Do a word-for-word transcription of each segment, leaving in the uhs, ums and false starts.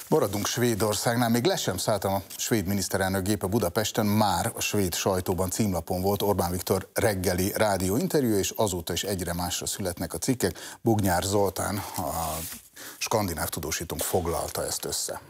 Maradunk Svédországnál, még le sem szálltam a svéd miniszterelnök gépe Budapesten, már a svéd sajtóban címlapon volt Orbán Viktor reggeli rádióinterjú, és azóta is egyre másra születnek a cikkek. Bugnyár Zoltán, a skandináv tudósítónk foglalta ezt össze.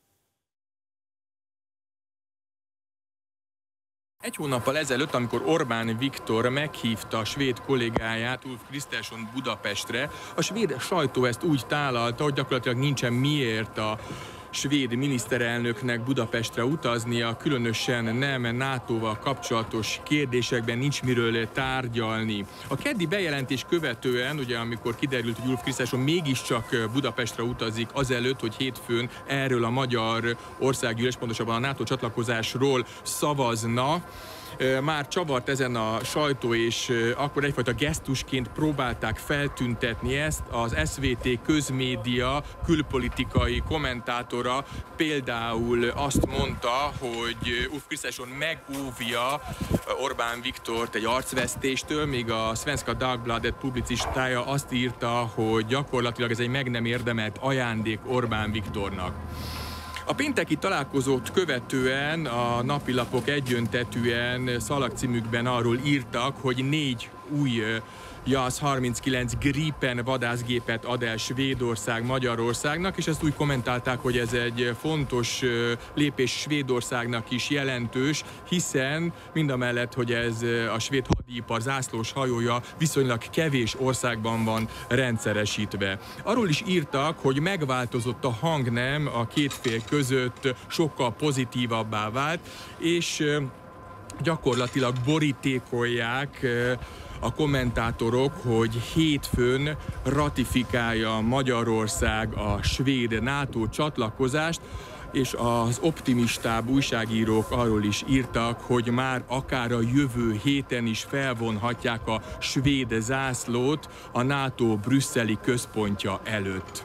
Egy hónappal ezelőtt, amikor Orbán Viktor meghívta a svéd kollégáját, Ulf Kristersson Budapestre, a svéd sajtó ezt úgy tálalta, hogy gyakorlatilag nincsen miért a svéd miniszterelnöknek Budapestre utaznia, különösen nem nátóval kapcsolatos kérdésekben nincs miről tárgyalni. A keddi bejelentés követően, ugye amikor kiderült, hogy Ulf Kristersson mégiscsak Budapestre utazik azelőtt, hogy hétfőn erről a magyar országgyűlés, pontosabban a NATO csatlakozásról szavazna, már csavart ezen a sajtó, és akkor egyfajta gesztusként próbálták feltüntetni ezt. Az es vé té közmédia külpolitikai kommentátora például azt mondta, hogy Ulf Kristersson megóvja Orbán Viktort egy arcvesztéstől, míg a Svenska Dagbladet publicistája azt írta, hogy gyakorlatilag ez egy meg nem érdemelt ajándék Orbán Viktornak. A pénteki találkozót követően a napilapok egyöntetűen szalagcímükben arról írtak, hogy négy új JAS harminckilenc Gripen vadászgépet ad el Svédország Magyarországnak, és ezt úgy kommentálták, hogy ez egy fontos lépés Svédországnak is jelentős, hiszen mindamellett, hogy ez a svéd hadipar zászlós hajója viszonylag kevés országban van rendszeresítve. Arról is írtak, hogy megváltozott a hangnem a két fél között, sokkal pozitívabbá vált, és gyakorlatilag borítékolják a kommentátorok, hogy hétfőn ratifikálja Magyarország a svéd NATO csatlakozást, és az optimistább újságírók arról is írtak, hogy már akár a jövő héten is felvonhatják a svéd zászlót a NATO brüsszeli központja előtt.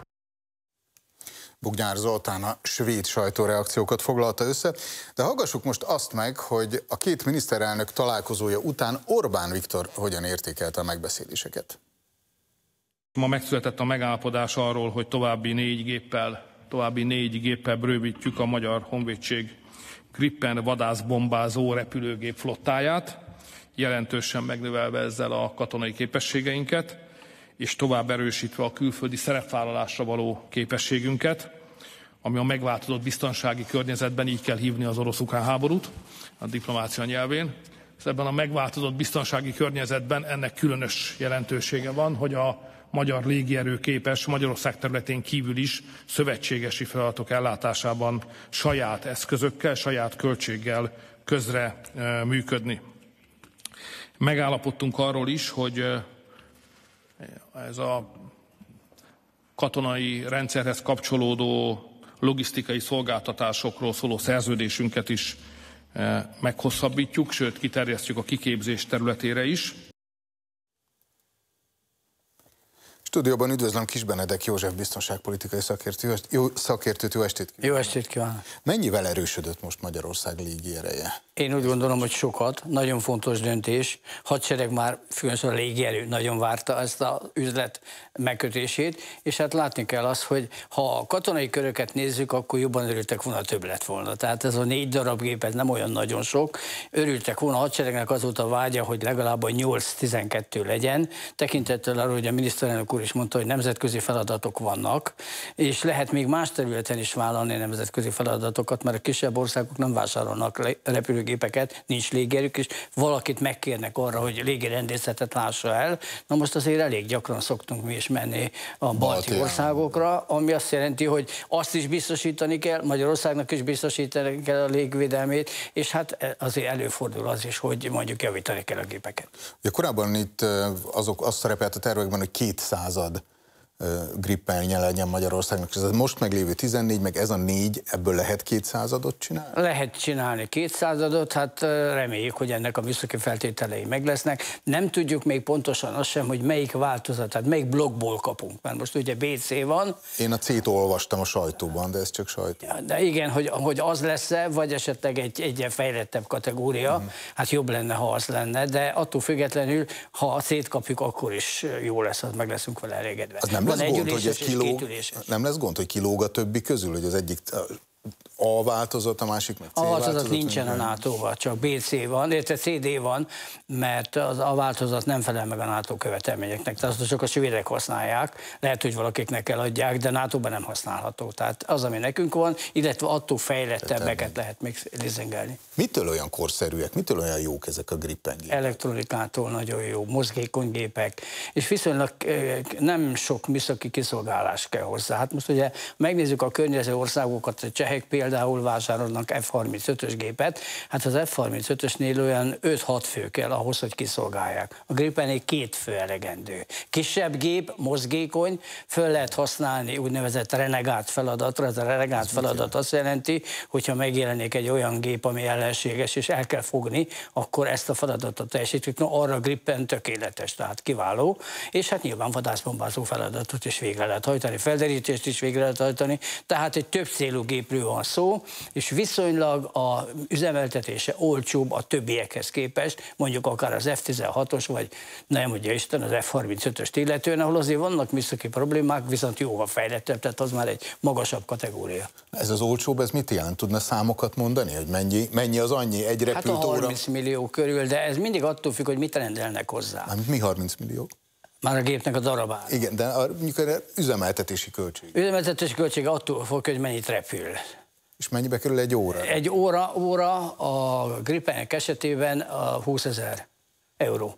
Bugnyár Zoltán a svéd sajtóreakciókat foglalta össze, de hallgassuk most azt meg, hogy a két miniszterelnök találkozója után Orbán Viktor hogyan értékelte a megbeszéléseket. Ma megszületett a megállapodás arról, hogy további négy géppel, további négy géppel bővítjük a Magyar Honvédség Gripen vadászbombázó repülőgép flottáját, jelentősen megnövelve ezzel a katonai képességeinket, és tovább erősítve a külföldi szerepvállalásra való képességünket, ami a megváltozott biztonsági környezetben, így kell hívni az orosz-ukrán háborút, a diplomácia nyelvén. Ebben a megváltozott biztonsági környezetben ennek különös jelentősége van, hogy a magyar légierő képes Magyarország területén kívül is szövetségesi feladatok ellátásában saját eszközökkel, saját költséggel közre működni. Megállapodtunk arról is, hogy ez a katonai rendszerhez kapcsolódó logisztikai szolgáltatásokról szóló szerződésünket is meghosszabbítjuk, sőt kiterjesztjük a kiképzés területére is. Stúdióban üdvözlöm Kis Benedek József biztonságpolitikai szakértő, jó, szakértőt, jó estét kívánok! Jó estét kívánok! Mennyivel erősödött most Magyarország légiereje? Én úgy gondolom, hogy sokat, nagyon fontos döntés. Hadsereg már, főleg a légierő nagyon várta ezt az üzlet megkötését, és hát látni kell azt, hogy ha a katonai köröket nézzük, akkor jobban örültek volna, több lett volna. Tehát ez a négy darab gép, ez nem olyan nagyon sok. Örültek volna, a hadseregnek az volt a vágya, hogy legalább a nyolc-tizenkettő legyen, tekintettel arra, hogy a miniszterelnök úr is mondta, hogy nemzetközi feladatok vannak, és lehet még más területen is vállalni nemzetközi feladatokat, mert a kisebb országok nem vásárolnak repülőgépeket, nincs légierük, és valakit megkérnek arra, hogy légirendészetet lássa el. Na most azért elég gyakran szoktunk mi is menni a balti Balti országokra, ami azt jelenti, hogy azt is biztosítani kell, Magyarországnak is biztosítani kell a légvédelmét, és hát azért előfordul az is, hogy mondjuk javítani kell a gépeket. Ugye korábban itt azok azt szerepelt a tervekben, hogy kétszázad Gripenje legyen Magyarországnak, és ez most meglévő tizennégy, meg ez a négy, ebből lehet kétszázadot csinálni? Lehet csinálni kétszázadot, hát reméljük, hogy ennek a műszaki feltételei meg lesznek. Nem tudjuk még pontosan azt sem, hogy melyik változat, tehát melyik blokkból kapunk, mert most ugye bé cé van. Én a cét olvastam a sajtóban, de ez csak sajtó. De igen, hogy, hogy az lesz-e, vagy esetleg egy egyen fejlettebb kategória, mm. hát jobb lenne, ha az lenne, de attól függetlenül, ha a cét kapjuk, akkor is jó lesz, az meg leszünk vele elégedve. Az nem Nem Van lesz egy gond, hogy egy kilóg, nem lesz gond, hogy kilóg a többi közül, hogy az egyik A változat, a másik meg C A változat. változat Nincsen a nátóval, csak B C van, illetve C D van, mert az A változat nem felel meg a NATO követelményeknek, tehát azt csak a svédek használják, lehet, hogy valakiknek eladják, de nátóban nem használható. Tehát az, ami nekünk van, illetve attól fejlettebbeket lehet még lizengelni. Mitől olyan korszerűek, mitől olyan jók ezek a Gripen gépek? Elektronikától nagyon jó, mozgékony gépek, és viszonylag nem sok műszaki kiszolgálás kell hozzá. Hát most ugye megnézzük a környező országokat, a csehek például vásárolnak F harmincötös gépet, hát az F harmincötösnél olyan öt-hat fő kell ahhoz, hogy kiszolgálják. A Gripenél két fő elegendő. Kisebb gép, mozgékony, föl lehet használni úgynevezett renegát feladatra. Ez a renegát feladat azt jelenti, hogyha megjelenik egy olyan gép, ami ellenséges, és el kell fogni, akkor ezt a feladatot teljesítjük. No, arra a Gripen tökéletes, tehát kiváló, és hát nyilván vadászbombázó feladatot is végre lehet hajtani, felderítést is végre lehet hajtani, tehát egy több célú gépről van szó, és viszonylag a üzemeltetése olcsóbb a többiekhez képest, mondjuk akár az F tizenhatos, vagy nem ugye Isten az F harmincötöst illetően, ahol azért vannak műszaki problémák, viszont jóval fejlettebb, tehát az már egy magasabb kategória. Ez az olcsóbb, ez mit jelent? Tudna számokat mondani, hogy mennyi, mennyi az annyi egy repülőt Hát a harminc millió körül, de ez mindig attól függ, hogy mit rendelnek hozzá. Nem, mi harminc millió? Már a gépnek a darabára. Igen, de a, mondjuk a üzemeltetési költség. Üzemeltetési költség attól fog, hogy mennyit repül. És mennyibe kerül egy óra? Egy óra, óra a Gripenek esetében a húszezer euró.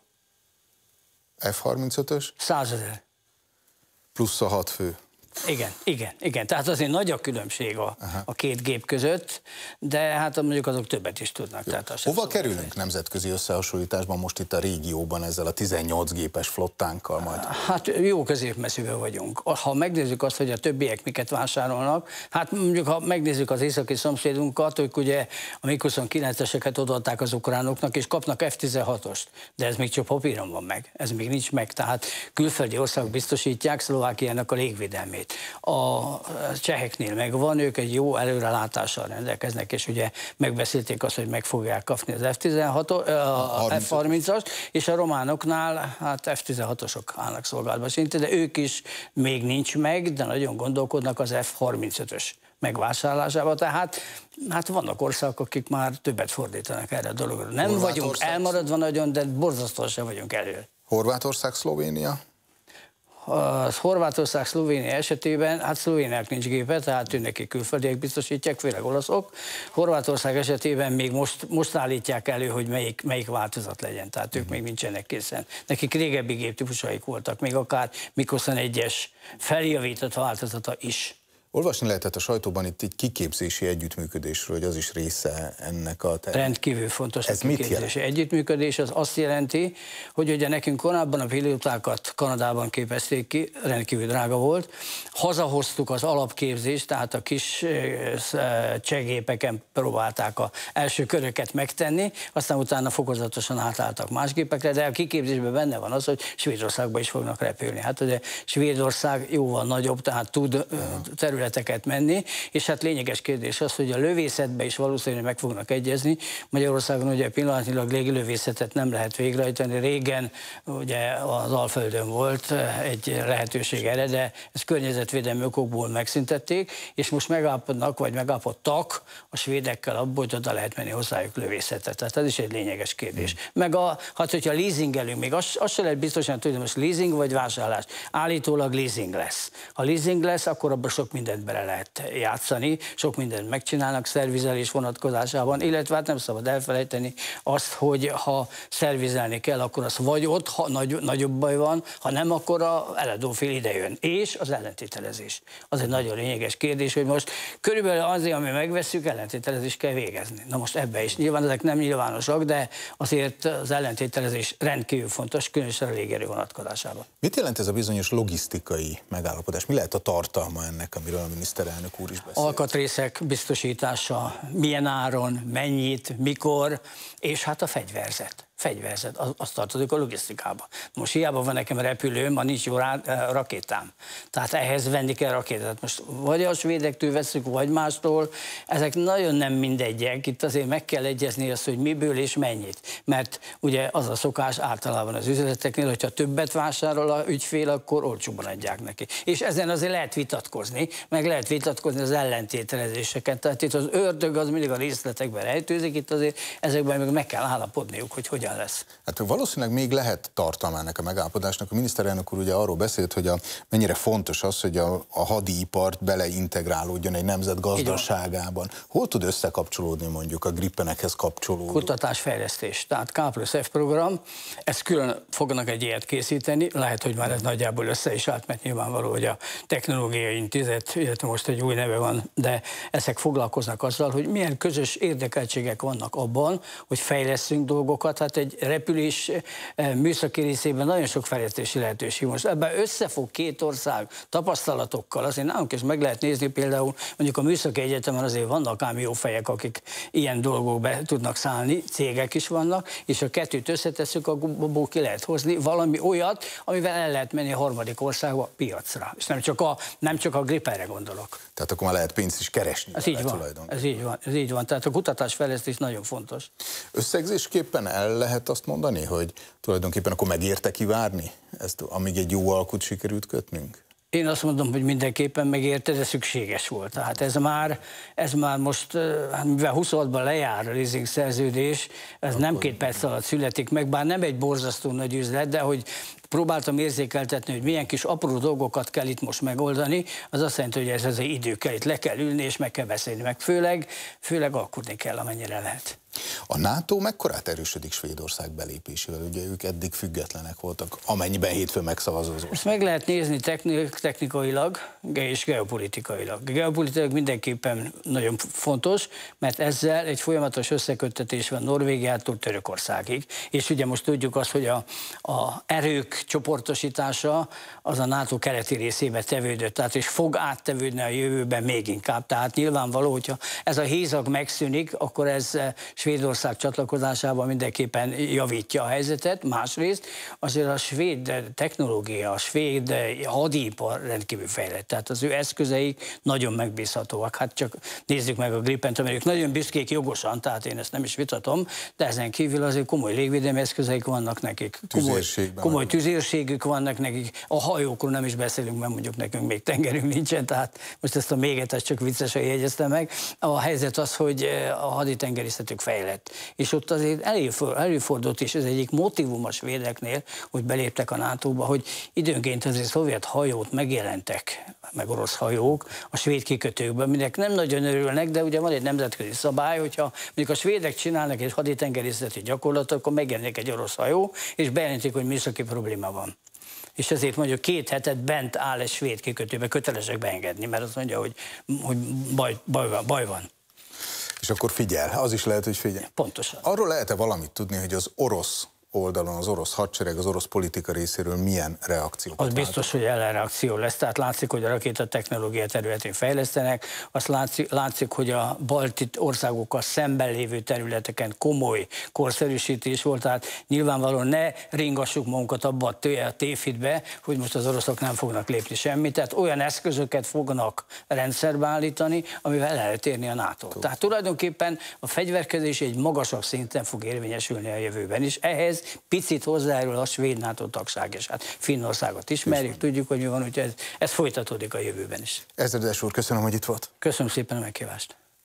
F harmincötös? százezer. Plusz a hat fő. Igen, igen, igen. Tehát azért nagy a különbség a, a két gép között, de hát mondjuk azok többet is tudnak. Tehát hova kerülünk lenni nemzetközi összehasonlításban most itt a régióban ezzel a tizennyolc gépes flottánkkal majd? Hát jó középmezőben vagyunk. Ha megnézzük azt, hogy a többiek miket vásárolnak, hát mondjuk ha megnézzük az északi szomszédunkat, ők ugye a mig huszonkilenceseket odaadták az ukránoknak, és kapnak F tizenhatost, de ez még csak papíron van meg, ez még nincs meg, tehát külföldi országok biztosítják Szlovákiának a légvédelmét. A cseheknél megvan, ők egy jó előrelátással rendelkeznek, és ugye megbeszélték azt, hogy meg fogják kapni az F tizenhatot, a F harmincast, és a románoknál hát F tizenhatosok állnak szolgálatba szinte, de ők is még nincs meg, de nagyon gondolkodnak az F harmincötös megvásárlásába, tehát hát vannak országok, akik már többet fordítanak erre a dologra. Nem vagyunk elmaradva nagyon, de borzasztóan sem vagyunk elő. Horvátország, Szlovénia? A Horvátország, Szlovénia esetében, hát Szlovéniák nincs gépe, tehát ő neki külföldiek biztosítják, főleg olaszok. Horvátország esetében még most, most állítják elő, hogy melyik, melyik változat legyen, tehát ők még nincsenek készen. Nekik régebbi géptípusaik voltak, még akár mig huszonegyes feljavított változata is. Olvasni lehetett a sajtóban itt egy kiképzési együttműködésről, hogy az is része ennek a területnek. Rendkívül fontos Ez a kiképzési együttműködés, az azt jelenti, hogy ugye nekünk korábban a pilótákat Kanadában képezték ki, rendkívül drága volt, hazahoztuk az alapképzést, tehát a kis csehgépeken próbálták az első köröket megtenni, aztán utána fokozatosan átálltak más gépekre, de a kiképzésben benne van az, hogy Svédországba is fognak repülni. Hát ugye Svédország jóval nagyobb, tehát tud terület menni, és hát lényeges kérdés az, hogy a lövészetbe is valószínűleg meg fognak egyezni. Magyarországon ugye pillanatnyilag légilövészetet nem lehet végrehajtani. Régen ugye az Alföldön volt egy lehetőség erre, de ezt környezetvédelmi okokból megszüntették, és most megállapodnak, vagy megállapodtak a svédekkel abból, hogy oda lehet menni hozzájuk lövészetet. Tehát ez is egy lényeges kérdés. Meg a, hát hogyha leasingelünk, még azt, azt se lehet biztosan tudni, most leasing vagy vásárlás. Állítólag leasing lesz. Ha leasing lesz, akkor abban sok mindent bele lehet játszani, sok mindent megcsinálnak szervizelés vonatkozásában, illetve hát nem szabad elfelejteni azt, hogy ha szervizelni kell, akkor az vagy ott, ha nagy, nagyobb baj van, ha nem, akkor a eladófél idejön. És az ellentételezés. Az egy nagyon lényeges kérdés, hogy most körülbelül azért, ami megveszünk, ellentételezést kell végezni. Na most ebbe is. Nyilván ezek nem nyilvánosak, de azért az ellentételezés rendkívül fontos, különösen a légierő vonatkozásában. Mit jelent ez a bizonyos logisztikai megállapodás? Mi lehet a tartalma ennek, amiről a miniszterelnök úr is beszél? Alkatrészek biztosítása, milyen áron, mennyit, mikor, és hát a fegyverzet. Fegyverzet, az, az tartozik a logisztikába. Most hiába van nekem repülőm, ma nincs jó rá, rakétám. Tehát ehhez venni kell rakétát. Most vagy a svédektől veszük, vagy mástól. Ezek nagyon nem mindegyek. Itt azért meg kell egyezni azt, hogy miből és mennyit. Mert ugye az a szokás általában az üzleteknél, hogyha többet vásárol a ügyfél, akkor olcsóban adják neki. És ezen azért lehet vitatkozni, meg lehet vitatkozni az ellentételezéseket. Tehát itt az ördög az mindig a részletekben rejtőzik, itt azért ezekben meg meg kell állapodniuk, hogy hogyan lesz. Hát valószínűleg még lehet tartalma ennek a megállapodásnak. A miniszterelnök úr ugye arról beszélt, hogy a, mennyire fontos az, hogy a, a hadipart beleintegrálódjon egy nemzet gazdaságában. Hol tud összekapcsolódni mondjuk a Grippenekhez kapcsolódó? Kutatásfejlesztés, tehát K plusz F program, ezt külön fognak egy ilyet készíteni, lehet, hogy már ez nagyjából össze is állt, mert nyilvánvaló, hogy a Technológiai Intézet, illetve most egy új neve van, de ezek foglalkoznak azzal, hogy milyen közös érdekeltségek vannak abban, hogy fejleszünk dolgokat. Hát egy repülés műszaki részében nagyon sok fejlesztési lehetőség. Most ebben összefog két ország tapasztalatokkal, azért nálunk is meg lehet nézni, például mondjuk a Műszaki Egyetemen azért vannak ám jó fejek, akik ilyen dolgokba tudnak szállni, cégek is vannak, és a kettőt összetesszük, abból ki lehet hozni valami olyat, amivel el lehet menni a harmadik országba, piacra. És nem csak a, nem csak a Grippenre gondolok. Tehát akkor már lehet pénzt is keresni. Ez így van, ez így van, ez így van. Tehát a kutatásfejlesztés nagyon fontos. Összegzésképpen el lehet azt mondani, hogy tulajdonképpen akkor megérte kivárni ezt, amíg egy jó alkut sikerült kötnünk? Én azt mondom, hogy mindenképpen megérte, de szükséges volt. Tehát ez már, ez már most, mivel huszonhatban lejár a leasing szerződés, ez akkor nem két perc alatt születik meg, bár nem egy borzasztó nagy üzlet, de hogy próbáltam érzékeltetni, hogy milyen kis apró dolgokat kell itt most megoldani, az azt jelenti, hogy ez az idő kell, itt le kell ülni, és meg kell beszélni, meg főleg, főleg alkudni kell, amennyire lehet. A NATO mekkorát erősödik Svédország belépésével? Ugye ők eddig függetlenek voltak, amennyiben hétfőn megszavazó az ország. Ezt meg lehet nézni technikailag és geopolitikailag. Geopolitikailag mindenképpen nagyon fontos, mert ezzel egy folyamatos összeköttetés van Norvégiától Törökországig. És ugye most tudjuk azt, hogy a, a erők csoportosítása az a NATO keleti részébe tevődött, tehát és fog áttevődni a jövőben még inkább. Tehát nyilvánvaló, hogyha ez a hézag megszűnik, akkor ez Svédország csatlakozásában mindenképpen javítja a helyzetet. Másrészt azért a svéd technológia, a svéd hadipar rendkívül fejlett. Tehát az ő eszközeik nagyon megbízhatóak. Hát csak nézzük meg a Grippent, amelyek nagyon büszkék jogosan, tehát én ezt nem is vitatom, de ezen kívül azért komoly légvédelmi eszközeik vannak nekik. Komoly, komoly tüzérségük vannak nekik. A hajókról nem is beszélünk, mert mondjuk nekünk még tengerünk nincsen, tehát most ezt a méget ezt csak viccesen jegyeztem meg. A helyzet az, hogy a haditengerészetük fejlett. És ott azért előfordult is, ez egyik motívum a svédeknél, hogy beléptek a nátóba, hogy időnként azért szovjet hajót megjelentek, meg orosz hajók a svéd kikötőkben, mindenek nem nagyon örülnek, de ugye van egy nemzetközi szabály, hogyha mondjuk a svédek csinálnak egy haditengerészeti gyakorlatot, akkor megjelenik egy orosz hajó, és bejelentik, hogy műszaki probléma van. És ezért mondjuk két hetet bent áll egy svéd kikötőbe, kötelesek beengedni, mert azt mondja, hogy, hogy baj, baj van. Baj van. És akkor figyel, az is lehet, hogy figyel. Pontosan. Arról lehet-e valamit tudni, hogy az orosz oldalon, az orosz hadsereg, az orosz politika részéről milyen reakciókat Az biztos, hogy ellenreakció lesz, tehát látszik, hogy a rakétatechnológia területén fejlesztenek, azt látszik, látszik, hogy a balti országokkal szemben lévő területeken komoly korszerűsítés volt, tehát nyilvánvalóan ne ringassuk magunkat abba a tévhitbe, hogy most az oroszok nem fognak lépni semmit, tehát olyan eszközöket fognak rendszerbe állítani, amivel el lehet érni a NATO. Tehát tulajdonképpen a fegyverkezés egy magasabb szinten fog érvényesülni a jövőben is. Ehhez picit hozzájárul a svéd NATO tagság, és hát Finnországot ismerjük, tudjuk, hogy mi van, úgyhogy ez, ez folytatódik a jövőben is. Ezredes úr, köszönöm, hogy itt volt. Köszönöm szépen a meghívást.